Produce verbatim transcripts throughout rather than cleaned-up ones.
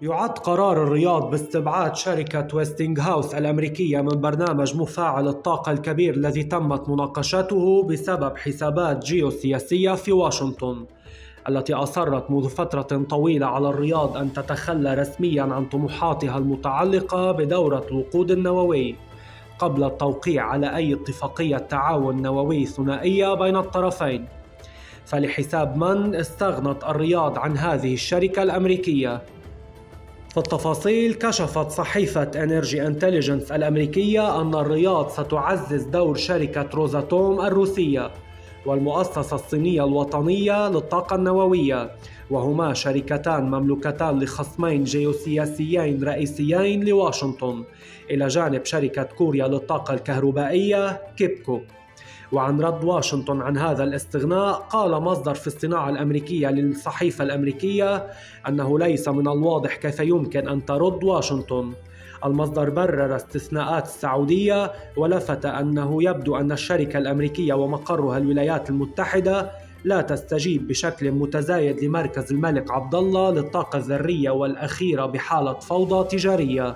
يعد قرار الرياض باستبعاد شركة ويستنغهاوس الأمريكية من برنامج مفاعل الطاقة الكبير الذي تمت مناقشته بسبب حسابات جيوسياسية في واشنطن، التي أصرت منذ فترة طويلة على الرياض أن تتخلى رسميا عن طموحاتها المتعلقة بدورة الوقود النووي قبل التوقيع على أي اتفاقية تعاون نووي ثنائية بين الطرفين. فلحساب من استغنت الرياض عن هذه الشركة الأمريكية؟ في التفاصيل، كشفت صحيفة انرجي انتليجنس الأمريكية أن الرياض ستعزز دور شركة روزاتوم الروسية والمؤسسة الصينية الوطنية للطاقة النووية، وهما شركتان مملوكتان لخصمين جيوسياسيين رئيسيين لواشنطن، إلى جانب شركة كوريا للطاقة الكهربائية كيبكو. وعن رد واشنطن عن هذا الاستغناء، قال مصدر في الصناعة الأمريكية للصحيفة الأمريكية أنه ليس من الواضح كيف يمكن أن ترد واشنطن. المصدر برر استثناءات السعودية ولفت أنه يبدو أن الشركة الأمريكية ومقرها الولايات المتحدة لا تستجيب بشكل متزايد لمركز الملك عبد الله للطاقة الذرية والأخيرة بحالة فوضى تجارية.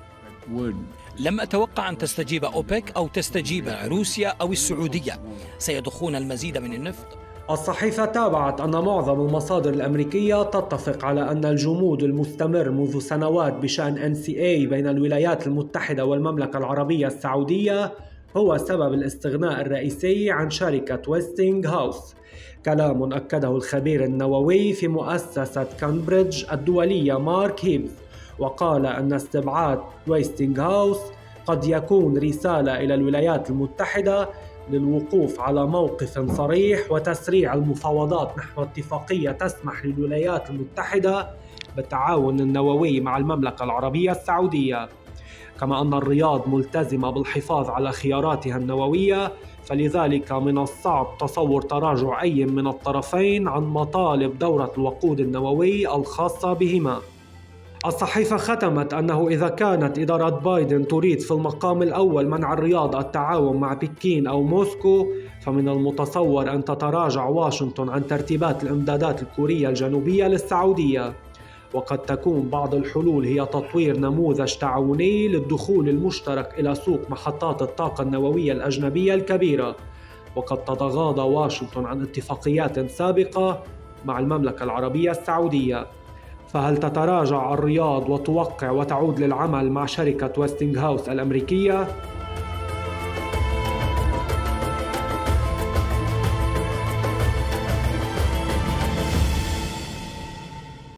لم أتوقع أن تستجيب أوبك أو تستجيب روسيا أو السعودية، سيضخون المزيد من النفط. الصحيفة تابعت أن معظم المصادر الأمريكية تتفق على أن الجمود المستمر منذ سنوات بشأن إن سي إيه بين الولايات المتحدة والمملكة العربية السعودية هو سبب الاستغناء الرئيسي عن شركة ويستنغهاوس، كلام أكده الخبير النووي في مؤسسة كامبريدج الدولية مارك هيبز، وقال أن استبعاد ويستنغهاوس قد يكون رسالة إلى الولايات المتحدة للوقوف على موقف صريح وتسريع المفاوضات نحو اتفاقية تسمح للولايات المتحدة بالتعاون النووي مع المملكة العربية السعودية. كما أن الرياض ملتزمة بالحفاظ على خياراتها النووية، فلذلك من الصعب تصور تراجع أي من الطرفين عن مطالب دورة الوقود النووي الخاصة بهما. الصحيفة ختمت أنه إذا كانت إدارة بايدن تريد في المقام الأول منع الرياض التعاون مع بكين أو موسكو، فمن المتصور أن تتراجع واشنطن عن ترتيبات الإمدادات الكورية الجنوبية للسعودية، وقد تكون بعض الحلول هي تطوير نموذج تعاوني للدخول المشترك إلى سوق محطات الطاقة النووية الأجنبية الكبيرة. وقد تتغاضى واشنطن عن اتفاقيات سابقة مع المملكة العربية السعودية. فهل تتراجع الرياض وتوقع وتعود للعمل مع شركة ويستنغهاوس الأمريكية؟